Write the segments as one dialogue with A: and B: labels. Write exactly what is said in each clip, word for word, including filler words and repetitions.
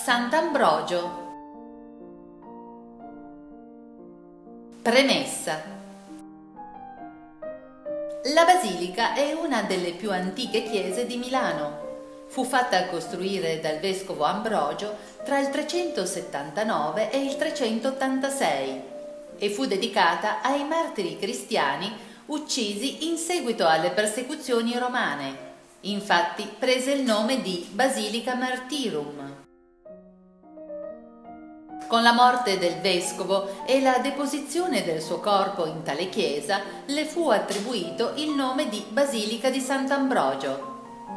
A: Sant'Ambrogio. Premessa. La basilica è una delle più antiche chiese di Milano. Fu fatta costruire dal vescovo Ambrogio tra il trecentosettantanove e il trecentottantasei e fu dedicata ai martiri cristiani uccisi in seguito alle persecuzioni romane. Infatti prese il nome di Basilica Martyrum. Con la morte del vescovo e la deposizione del suo corpo in tale chiesa, le fu attribuito il nome di Basilica di Sant'Ambrogio.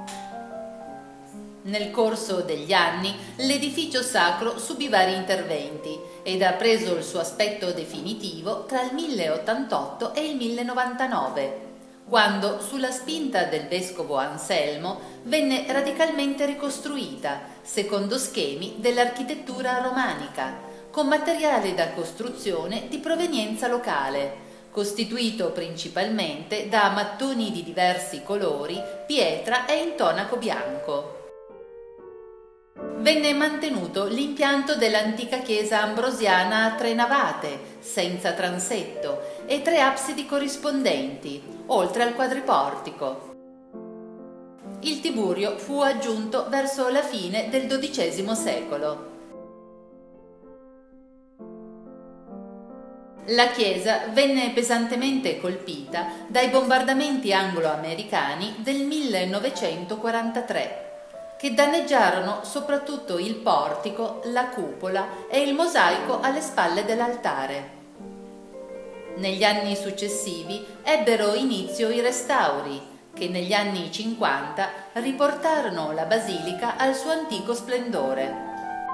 A: Nel corso degli anni l'edificio sacro subì vari interventi ed ha preso il suo aspetto definitivo tra il mille ottantotto e il mille novantanove, quando sulla spinta del vescovo Anselmo venne radicalmente ricostruita secondo schemi dell'architettura romanica, con materiale da costruzione di provenienza locale, costituito principalmente da mattoni di diversi colori, pietra e intonaco bianco. Venne mantenuto l'impianto dell'antica chiesa ambrosiana a tre navate, senza transetto, e tre absidi corrispondenti, oltre al quadriportico. Il tiburio fu aggiunto verso la fine del dodicesimo secolo. La chiesa venne pesantemente colpita dai bombardamenti anglo-americani del millenovecentoquarantatré, che danneggiarono soprattutto il portico, la cupola e il mosaico alle spalle dell'altare. Negli anni successivi ebbero inizio i restauri, che negli anni cinquanta riportarono la basilica al suo antico splendore.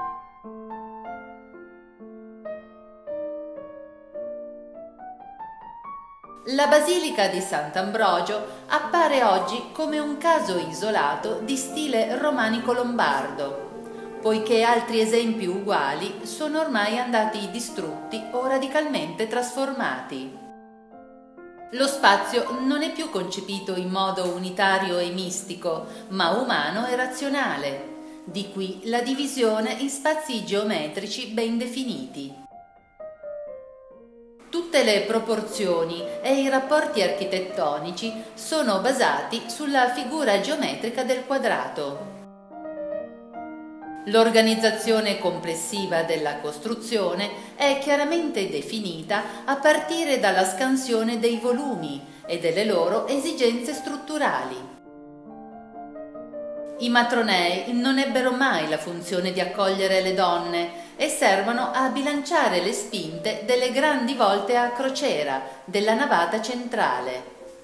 A: La Basilica di Sant'Ambrogio appare oggi come un caso isolato di stile romanico-lombardo, poiché altri esempi uguali sono ormai andati distrutti o radicalmente trasformati. Lo spazio non è più concepito in modo unitario e mistico, ma umano e razionale, di qui la divisione in spazi geometrici ben definiti. Tutte le proporzioni e i rapporti architettonici sono basati sulla figura geometrica del quadrato. L'organizzazione complessiva della costruzione è chiaramente definita a partire dalla scansione dei volumi e delle loro esigenze strutturali. I matronei non ebbero mai la funzione di accogliere le donne e servono a bilanciare le spinte delle grandi volte a crociera della navata centrale.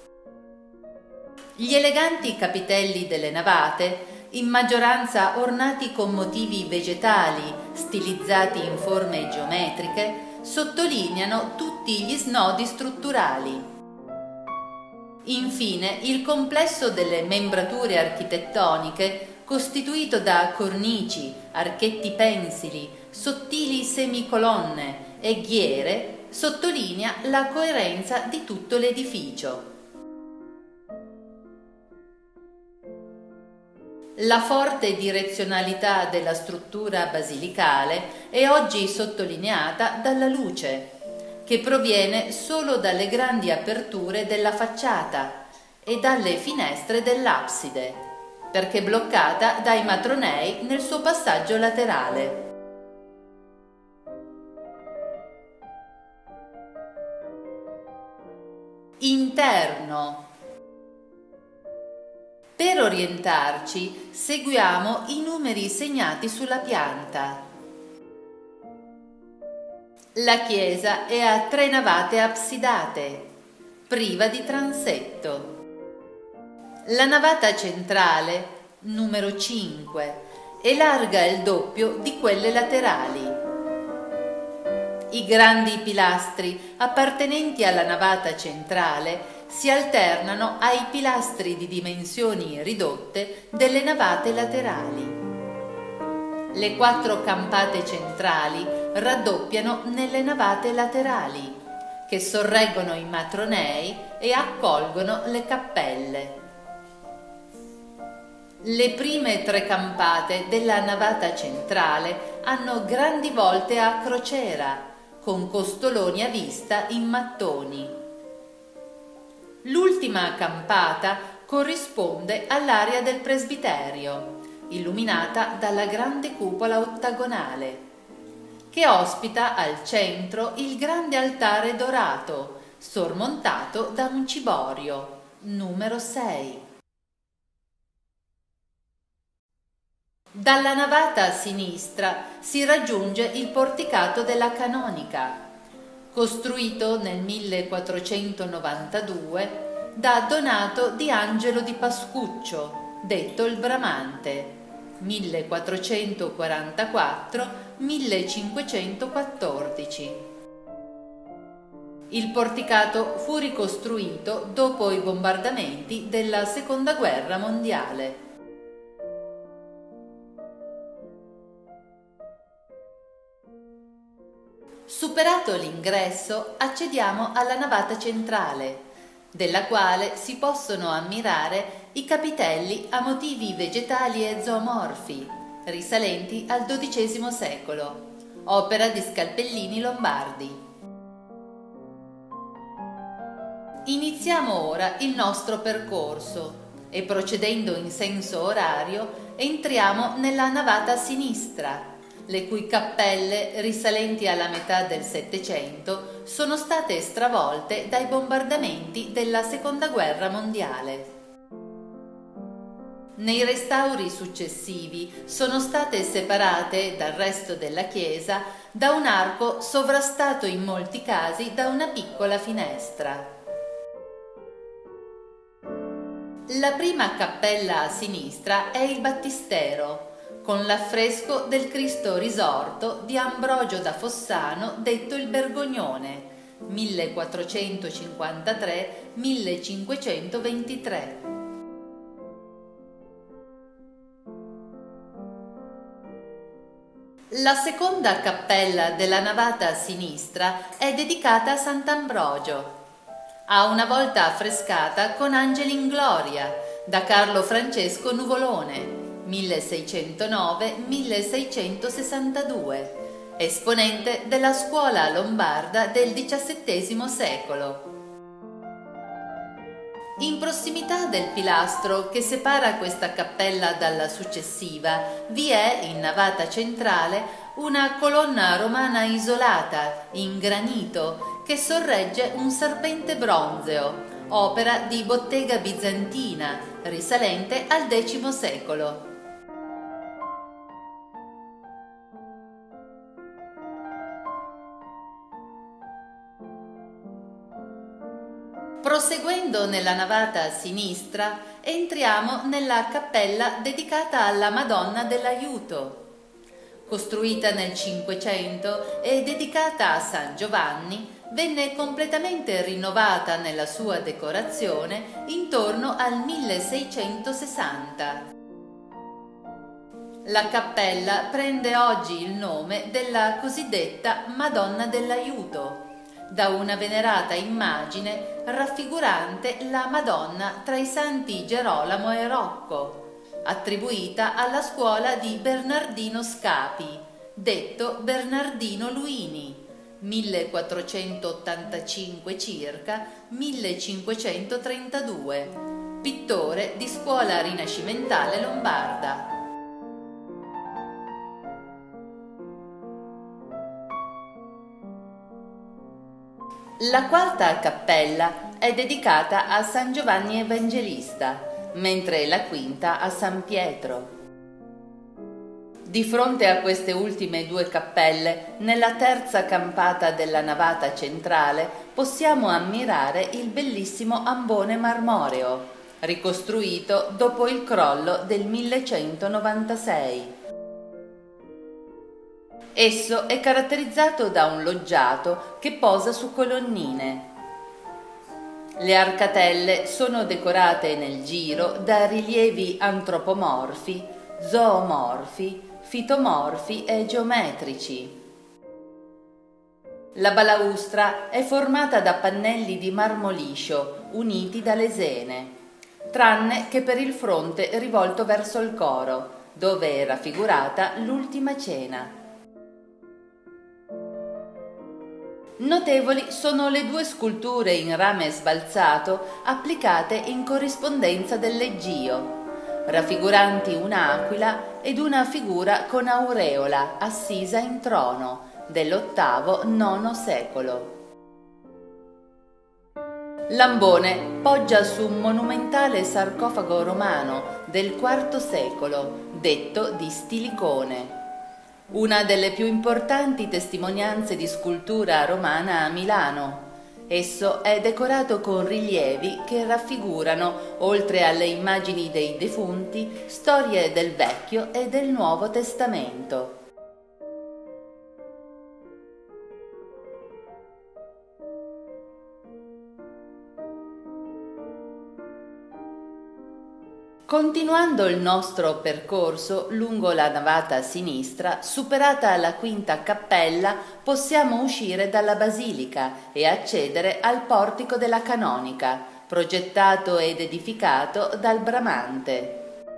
A: Gli eleganti capitelli delle navate, in maggioranza ornati con motivi vegetali stilizzati in forme geometriche, sottolineano tutti gli snodi strutturali. Infine, il complesso delle membrature architettoniche, costituito da cornici, archetti pensili, sottili semicolonne e ghiere, sottolinea la coerenza di tutto l'edificio. La forte direzionalità della struttura basilicale è oggi sottolineata dalla luce, che proviene solo dalle grandi aperture della facciata e dalle finestre dell'abside, perché bloccata dai matronei nel suo passaggio laterale. Interno. Per orientarci, seguiamo i numeri segnati sulla pianta. La chiesa è a tre navate absidate, priva di transetto. La navata centrale, numero cinque, è larga il doppio di quelle laterali. I grandi pilastri appartenenti alla navata centrale si alternano ai pilastri di dimensioni ridotte delle navate laterali. Le quattro campate centrali raddoppiano nelle navate laterali, che sorreggono i matronei e accolgono le cappelle. Le prime tre campate della navata centrale hanno grandi volte a crociera, con costoloni a vista in mattoni. L'ultima campata corrisponde all'area del presbiterio, illuminata dalla grande cupola ottagonale, che ospita al centro il grande altare dorato, sormontato da un ciborio, numero sei. Dalla navata a sinistra si raggiunge il porticato della Canonica, costruito nel millequattrocentonovantadue da Donato di Angelo di Pascuccio, detto il Bramante, millequattrocentoquarantaquattro millecinquecentoquattordici. Il porticato fu ricostruito dopo i bombardamenti della Seconda Guerra Mondiale. Superato l'ingresso, accediamo alla navata centrale, della quale si possono ammirare i capitelli a motivi vegetali e zoomorfi, risalenti al dodicesimo secolo, opera di Scalpellini Lombardi. Iniziamo ora il nostro percorso e, procedendo in senso orario, entriamo nella navata a sinistra, le cui cappelle, risalenti alla metà del Settecento, sono state stravolte dai bombardamenti della Seconda Guerra Mondiale. Nei restauri successivi sono state separate dal resto della chiesa da un arco sovrastato in molti casi da una piccola finestra. La prima cappella a sinistra è il battistero, con l'affresco del Cristo risorto di Ambrogio da Fossano, detto il Bergognone, millequattrocentocinquantatré millecinquecentoventitré. La seconda cappella della navata a sinistra è dedicata a Sant'Ambrogio. Ha una volta affrescata con angeli in gloria da Carlo Francesco Nuvolone, milleseicentonove milleseicentosessantadue, esponente della scuola lombarda del diciassettesimo secolo. In prossimità del pilastro che separa questa cappella dalla successiva vi è, in navata centrale, una colonna romana isolata, in granito, che sorregge un serpente bronzeo, opera di bottega bizantina, risalente al decimo secolo. Proseguendo nella navata a sinistra, entriamo nella cappella dedicata alla Madonna dell'Aiuto. Costruita nel Cinquecento e dedicata a San Giovanni, venne completamente rinnovata nella sua decorazione intorno al milleseicentosessanta. La cappella prende oggi il nome della cosiddetta Madonna dell'Aiuto, da una venerata immagine raffigurante la Madonna tra i santi Gerolamo e Rocco, attribuita alla scuola di Bernardino Scapi, detto Bernardino Luini, millequattrocentottantacinque circa millecinquecentotrentadue, pittore di scuola rinascimentale lombarda. La quarta cappella è dedicata a San Giovanni Evangelista, mentre la quinta a San Pietro. Di fronte a queste ultime due cappelle, nella terza campata della navata centrale, possiamo ammirare il bellissimo ambone marmoreo, ricostruito dopo il crollo del millecentonovantasei. Esso è caratterizzato da un loggiato che posa su colonnine. Le arcatelle sono decorate nel giro da rilievi antropomorfi, zoomorfi, fitomorfi e geometrici. La balaustra è formata da pannelli di marmo liscio uniti da lesene. tranne che per il fronte rivolto verso il coro, dove è raffigurata l'Ultima Cena. Notevoli sono le due sculture in rame sbalzato applicate in corrispondenza del leggio, raffiguranti un'aquila ed una figura con aureola assisa in trono dell'ottavo nono secolo. L'ambone poggia su un monumentale sarcofago romano del quarto secolo, detto di Stilicone, una delle più importanti testimonianze di scultura romana a Milano. Esso è decorato con rilievi che raffigurano, oltre alle immagini dei defunti, storie del Vecchio e del Nuovo Testamento. Continuando il nostro percorso lungo la navata a sinistra, superata la quinta cappella, possiamo uscire dalla basilica e accedere al portico della Canonica, progettato ed edificato dal Bramante.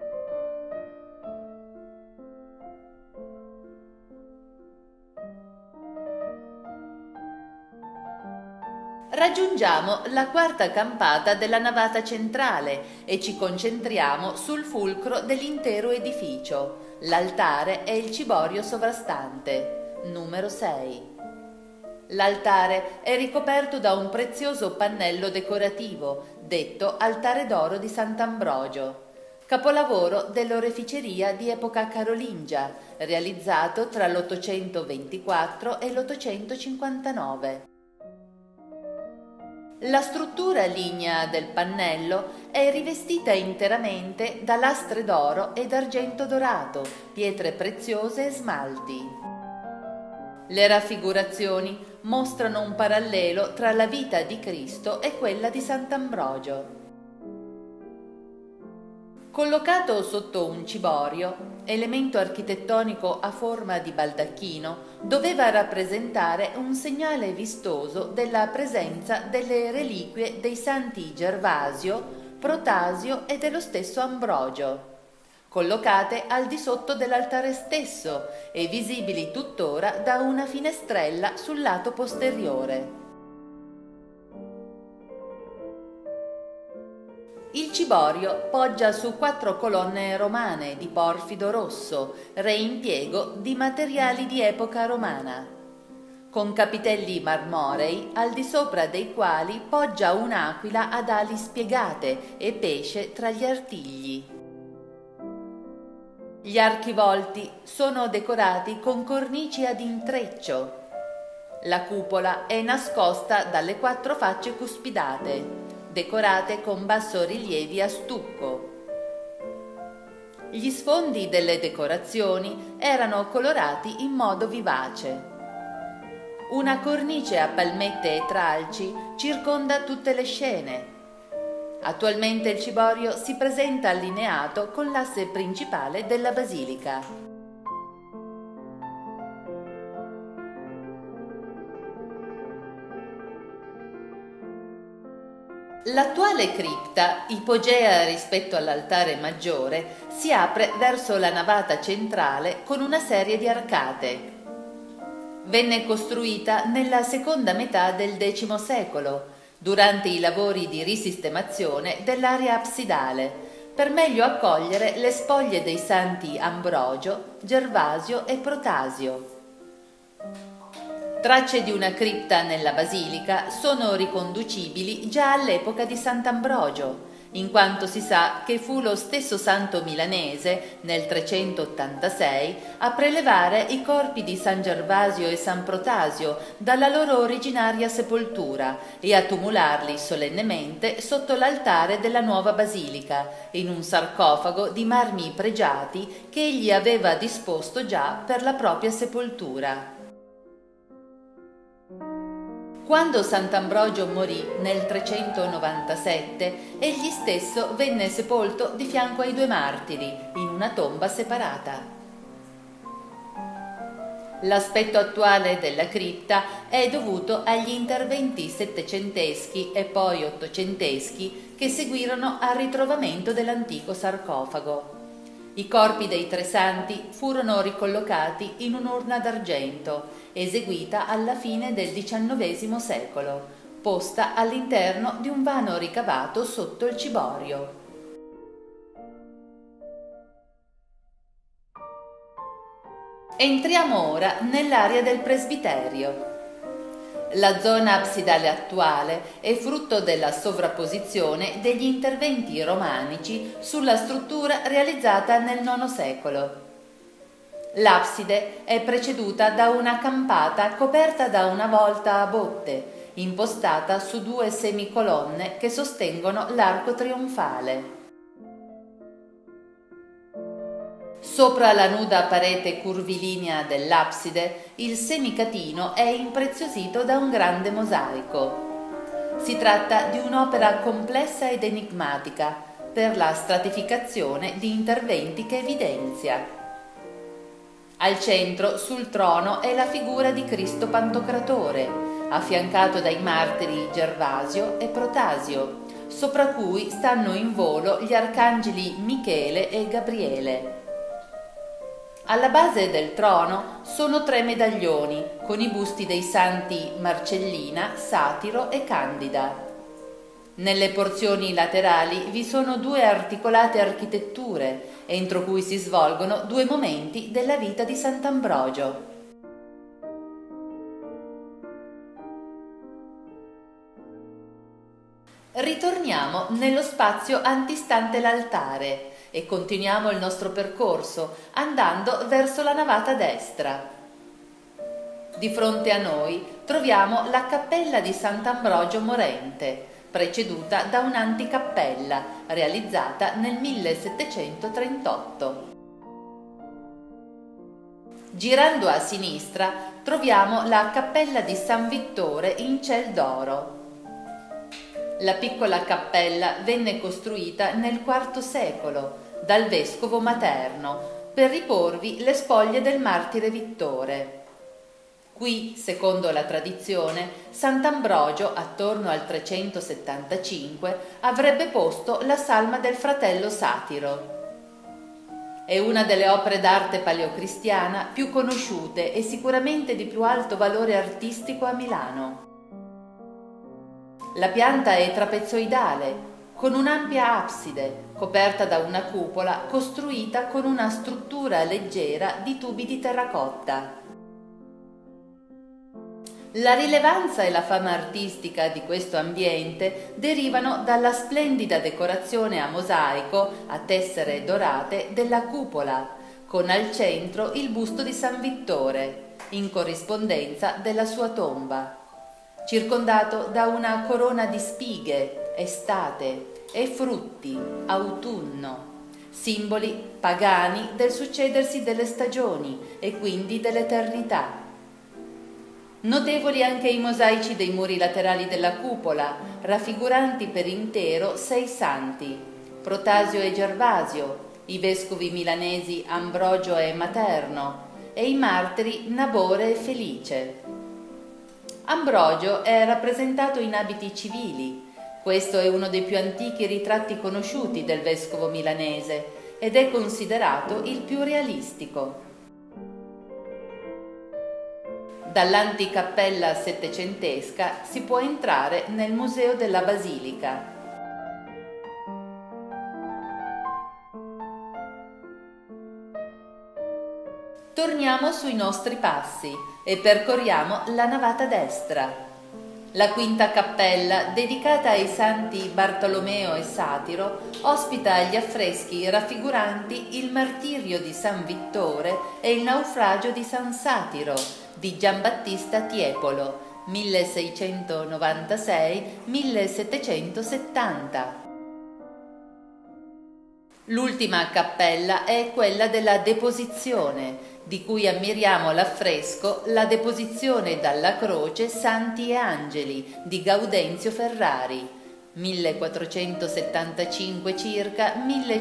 A: Raggiungiamo la quarta campata della navata centrale e ci concentriamo sul fulcro dell'intero edificio, l'altare e il ciborio sovrastante, numero sei. L'altare è ricoperto da un prezioso pannello decorativo, detto altare d'oro di Sant'Ambrogio, capolavoro dell'oreficeria di epoca carolingia, realizzato tra l'ottocentoventiquattro e l'ottocentocinquantanove. La struttura lignea del pannello è rivestita interamente da lastre d'oro ed argento dorato, pietre preziose e smalti. Le raffigurazioni mostrano un parallelo tra la vita di Cristo e quella di Sant'Ambrogio. Collocato sotto un ciborio, elemento architettonico a forma di baldacchino, doveva rappresentare un segnale vistoso della presenza delle reliquie dei santi Gervasio, Protasio e dello stesso Ambrogio, collocate al di sotto dell'altare stesso e visibili tuttora da una finestrella sul lato posteriore. Il ciborio poggia su quattro colonne romane di porfido rosso, reimpiego di materiali di epoca romana, con capitelli marmorei al di sopra dei quali poggia un'aquila ad ali spiegate e pesce tra gli artigli. Gli archivolti sono decorati con cornici ad intreccio. La cupola è nascosta dalle quattro facce cuspidate, decorate con bassorilievi a stucco. Gli sfondi delle decorazioni erano colorati in modo vivace. Una cornice a palmette e tralci circonda tutte le scene. Attualmente il ciborio si presenta allineato con l'asse principale della basilica. L'attuale cripta, ipogea rispetto all'altare maggiore, si apre verso la navata centrale con una serie di arcate. Venne costruita nella seconda metà del X secolo, durante i lavori di risistemazione dell'area absidale, per meglio accogliere le spoglie dei santi Ambrogio, Gervasio e Protasio. Tracce di una cripta nella basilica sono riconducibili già all'epoca di Sant'Ambrogio, in quanto si sa che fu lo stesso santo milanese, nel trecentottantasei, a prelevare i corpi di San Gervasio e San Protasio dalla loro originaria sepoltura e a tumularli solennemente sotto l'altare della nuova basilica, in un sarcofago di marmi pregiati che egli aveva disposto già per la propria sepoltura. Quando Sant'Ambrogio morì nel trecentonovantasette, egli stesso venne sepolto di fianco ai due martiri, in una tomba separata. L'aspetto attuale della cripta è dovuto agli interventi settecenteschi e poi ottocenteschi che seguirono al ritrovamento dell'antico sarcofago. I corpi dei tre santi furono ricollocati in un'urna d'argento, eseguita alla fine del diciannovesimo secolo, posta all'interno di un vano ricavato sotto il ciborio. Entriamo ora nell'area del presbiterio. La zona absidale attuale è frutto della sovrapposizione degli interventi romanici sulla struttura realizzata nel nono secolo. L'abside è preceduta da una campata coperta da una volta a botte, impostata su due semicolonne che sostengono l'arco trionfale. Sopra la nuda parete curvilinea dell'abside, il semicatino è impreziosito da un grande mosaico. Si tratta di un'opera complessa ed enigmatica per la stratificazione di interventi che evidenzia. Al centro, sul trono, è la figura di Cristo Pantocratore, affiancato dai martiri Gervasio e Protasio, sopra cui stanno in volo gli arcangeli Michele e Gabriele. Alla base del trono sono tre medaglioni con i busti dei santi Marcellina, Satiro e Candida. Nelle porzioni laterali vi sono due articolate architetture, entro cui si svolgono due momenti della vita di Sant'Ambrogio. Ritorniamo nello spazio antistante l'altare e continuiamo il nostro percorso andando verso la navata destra. Di fronte a noi troviamo la cappella di Sant'Ambrogio Morente, preceduta da un'anticappella realizzata nel millesettecentotrentotto. Girando a sinistra troviamo la cappella di San Vittore in ciel d'oro. La piccola cappella venne costruita nel quarto secolo dal vescovo Materno per riporvi le spoglie del martire Vittore. Qui, secondo la tradizione, Sant'Ambrogio, attorno al trecentosettantacinque, avrebbe posto la salma del fratello Satiro. È una delle opere d'arte paleocristiana più conosciute e sicuramente di più alto valore artistico a Milano. La pianta è trapezoidale, con un'ampia abside, coperta da una cupola costruita con una struttura leggera di tubi di terracotta. La rilevanza e la fama artistica di questo ambiente derivano dalla splendida decorazione a mosaico a tessere dorate della cupola, con al centro il busto di San Vittore, in corrispondenza della sua tomba, circondato da una corona di spighe, estate, e frutti, autunno, simboli pagani del succedersi delle stagioni e quindi dell'eternità. Notevoli anche i mosaici dei muri laterali della cupola, raffiguranti per intero sei santi, Protasio e Gervasio, i vescovi milanesi Ambrogio e Materno e i martiri Nabore e Felice. Ambrogio è rappresentato in abiti civili. Questo è uno dei più antichi ritratti conosciuti del vescovo milanese ed è considerato il più realistico. Dall'anticappella settecentesca si può entrare nel Museo della Basilica. Torniamo sui nostri passi e percorriamo la navata destra. La quinta cappella, dedicata ai santi Bartolomeo e Satiro, ospita gli affreschi raffiguranti il martirio di San Vittore e il naufragio di San Satiro di Giambattista Tiepolo, milleseicentonovantasei millesettecentosettanta. L'ultima cappella è quella della Deposizione, di cui ammiriamo l'affresco La Deposizione dalla croce Santi e Angeli di Gaudenzio Ferrari, millequattrocentosettantacinque circa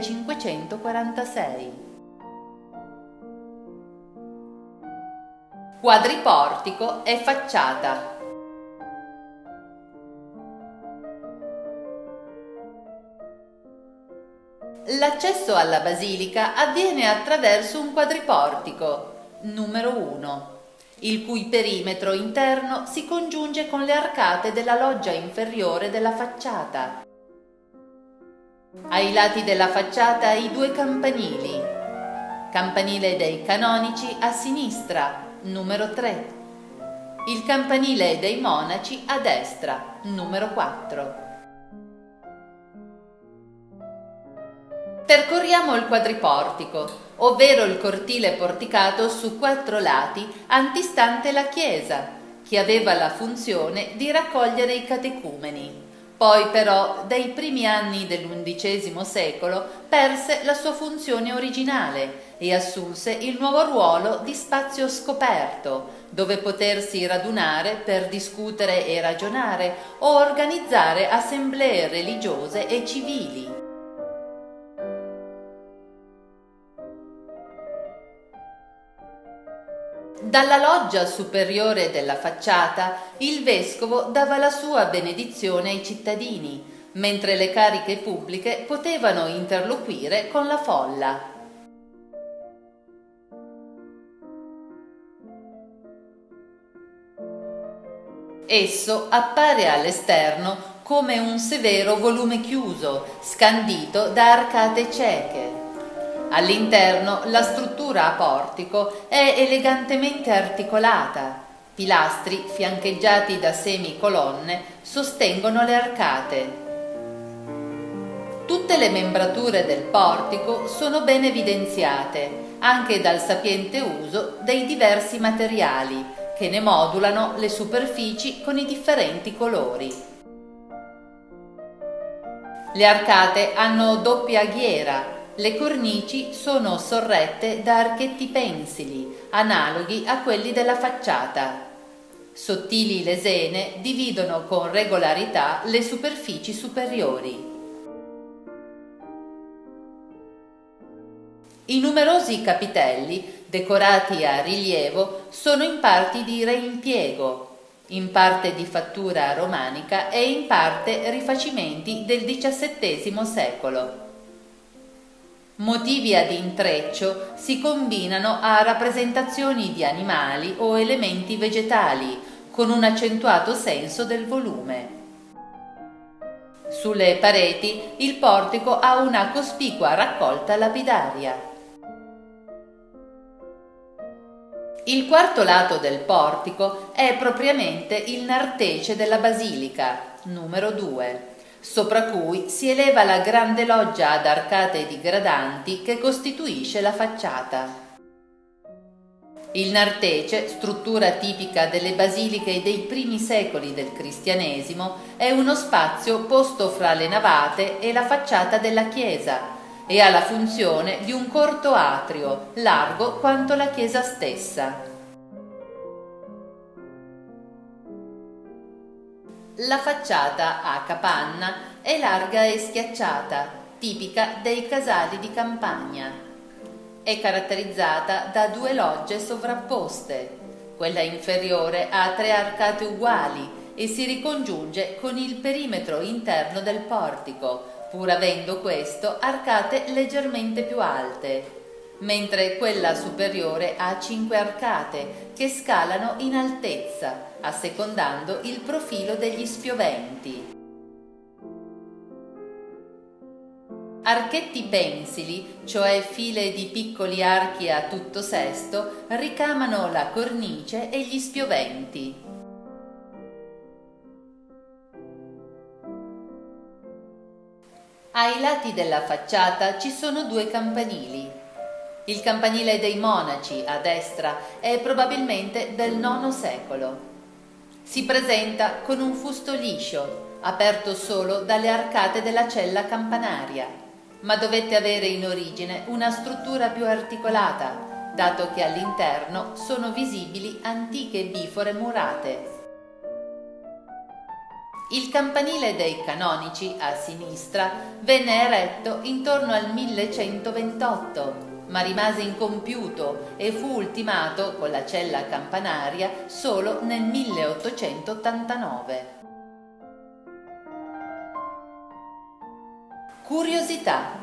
A: millecinquecentoquarantasei. quadriportico e facciata. L'accesso alla basilica avviene attraverso un quadriportico, numero uno, il cui perimetro interno si congiunge con le arcate della loggia inferiore della facciata. Ai lati della facciata i due campanili, campanile dei canonici a sinistra, numero tre, il campanile dei monaci a destra, numero quattro. Percorriamo il quadriportico, ovvero il cortile porticato su quattro lati antistante la chiesa, che aveva la funzione di raccogliere i catecumeni. Poi però, dai primi anni dell'undicesimo secolo, perse la sua funzione originale e assunse il nuovo ruolo di spazio scoperto, dove potersi radunare per discutere e ragionare o organizzare assemblee religiose e civili. Dalla loggia superiore della facciata il vescovo dava la sua benedizione ai cittadini, mentre le cariche pubbliche potevano interloquire con la folla. Esso appare all'esterno come un severo volume chiuso, scandito da arcate cieche. All'interno la struttura a portico è elegantemente articolata. Pilastri fiancheggiati da semicolonne sostengono le arcate. Tutte le membrature del portico sono ben evidenziate, anche dal sapiente uso dei diversi materiali, che ne modulano le superfici con i differenti colori. Le arcate hanno doppia ghiera. Le cornici sono sorrette da archetti pensili, analoghi a quelli della facciata. Sottili lesene dividono con regolarità le superfici superiori. I numerosi capitelli, decorati a rilievo, sono in parte di reimpiego, in parte di fattura romanica e in parte rifacimenti del diciassettesimo secolo. Motivi ad intreccio si combinano a rappresentazioni di animali o elementi vegetali, con un accentuato senso del volume. Sulle pareti il portico ha una cospicua raccolta lapidaria. Il quarto lato del portico è propriamente il nartece della basilica, numero due, sopra cui si eleva la grande loggia ad arcate digradanti che costituisce la facciata. Il nartece, struttura tipica delle basiliche dei primi secoli del cristianesimo, è uno spazio posto fra le navate e la facciata della chiesa e ha la funzione di un corto atrio, largo quanto la chiesa stessa. La facciata a capanna è larga e schiacciata, tipica dei casali di campagna. È caratterizzata da due logge sovrapposte. Quella inferiore ha tre arcate uguali e si ricongiunge con il perimetro interno del portico, pur avendo questo arcate leggermente più alte, mentre quella superiore ha cinque arcate che scalano in altezza, assecondando il profilo degli spioventi. Archetti pensili, cioè file di piccoli archi a tutto sesto, ricamano la cornice e gli spioventi. Ai lati della facciata ci sono due campanili. Il campanile dei monaci a destra è probabilmente del nono secolo. Si presenta con un fusto liscio, aperto solo dalle arcate della cella campanaria, ma dovette avere in origine una struttura più articolata, dato che all'interno sono visibili antiche bifore murate. Il campanile dei canonici a sinistra venne eretto intorno al millecentoventotto. ma rimase incompiuto e fu ultimato con la cella campanaria solo nel milleottocentottantanove. Curiosità.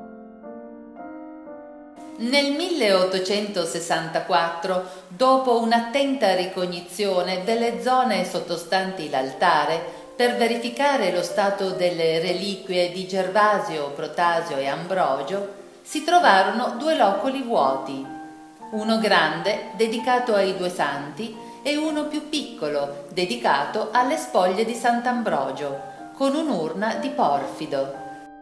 A: Nel milleottocentosessantaquattro, dopo un'attenta ricognizione delle zone sottostanti l'altare per verificare lo stato delle reliquie di Gervasio, Protasio e Ambrogio, si trovarono due loculi vuoti, uno grande dedicato ai due santi e uno più piccolo dedicato alle spoglie di Sant'Ambrogio, con un'urna di porfido.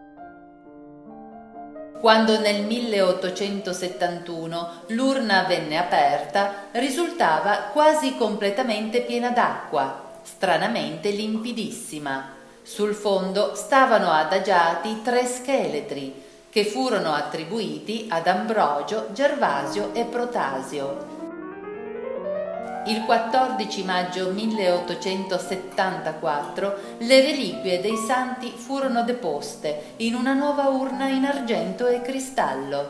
A: Quando nel milleottocentosettantuno l'urna venne aperta, risultava quasi completamente piena d'acqua, stranamente limpidissima. Sul fondo stavano adagiati tre scheletri, che furono attribuiti ad Ambrogio, Gervasio e Protasio. Il quattordici maggio milleottocentosettantaquattro le reliquie dei santi furono deposte in una nuova urna in argento e cristallo.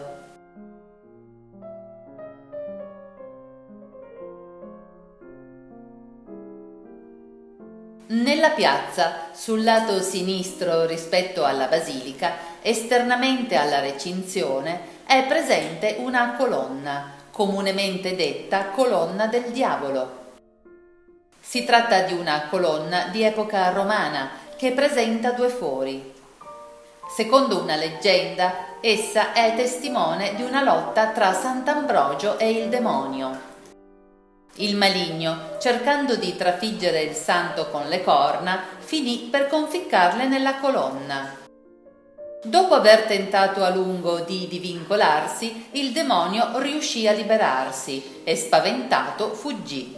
A: Nella piazza, sul lato sinistro rispetto alla basilica, esternamente alla recinzione, è presente una colonna, comunemente detta colonna del diavolo. Si tratta di una colonna di epoca romana che presenta due fori. Secondo una leggenda, essa è testimone di una lotta tra Sant'Ambrogio e il demonio. Il maligno, cercando di trafiggere il santo con le corna, finì per conficcarle nella colonna. Dopo aver tentato a lungo di divincolarsi, il demonio riuscì a liberarsi e, spaventato, fuggì.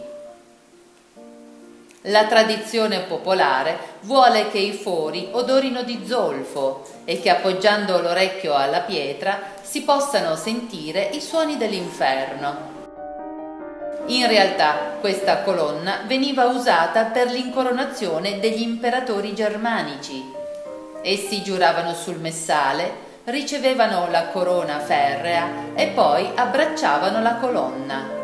A: La tradizione popolare vuole che i fori odorino di zolfo e che, appoggiando l'orecchio alla pietra, si possano sentire i suoni dell'inferno. In realtà questa colonna veniva usata per l'incoronazione degli imperatori germanici. Essi giuravano sul messale, ricevevano la corona ferrea e poi abbracciavano la colonna.